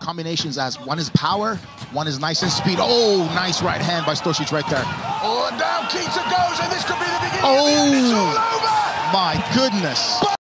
combinations as one is power, one is nice and speed. Oh, nice right hand by Stošić right there. Oh, and down Kita goes, and this could be the beginning of the end. It's all over! My goodness.